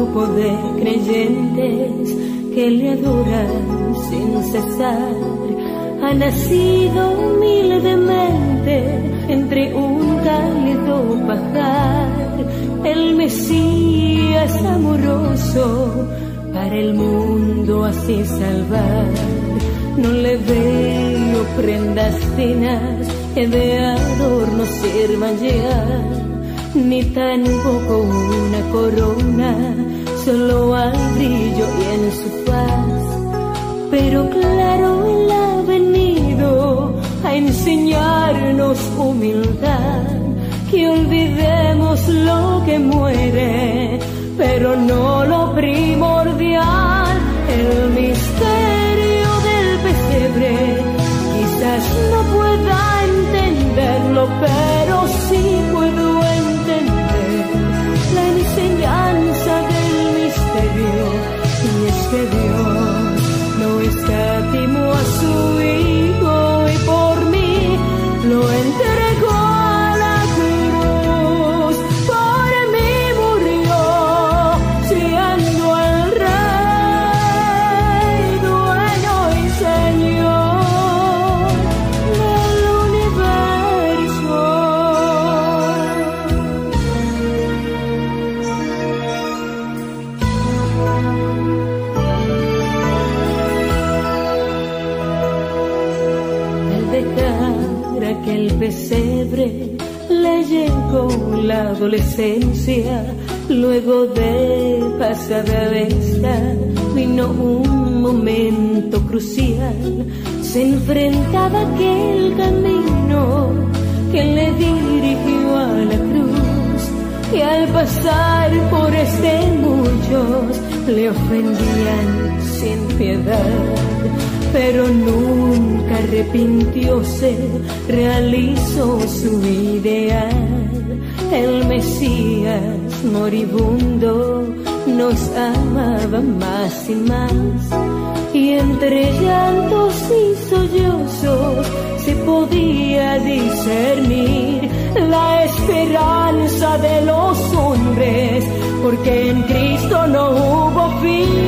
grupo de creyentes que le adoran sin cesar. Ha nacido humildemente entre un cálido pajar, el Mesías amoroso para el mundo así salvar. No le veo prendas finas que de adorno sirvan llegar, ni tampoco una corona, solo al brillo y en su faz. Pero claro, él ha venido a enseñarnos humildad, que olvidemos lo que muere, pero no lo primordial. El misterio del pesebre quizás no pueda entenderlo, pero sí puedo entender la enseñanza del misterio. Y es que Dios no escatimó a su Hijo y por mí lo entregó a la cruz. Por mí murió, siendo el Rey, dueño y Señor del universo. Al dejar aquel pesebre le llegó la adolescencia. Luego de pasada esta vino un momento crucial. Se enfrentaba a aquel camino que le dirigió a la cruz, y al pasar por este muchos le ofendían sin piedad. Pero nunca arrepintióse, realizó su ideal. El Mesías moribundo nos amaba más y más, y entre llantos y sollozos se podía discernir la esperanza de los hombres, porque en Cristo no hubo fin.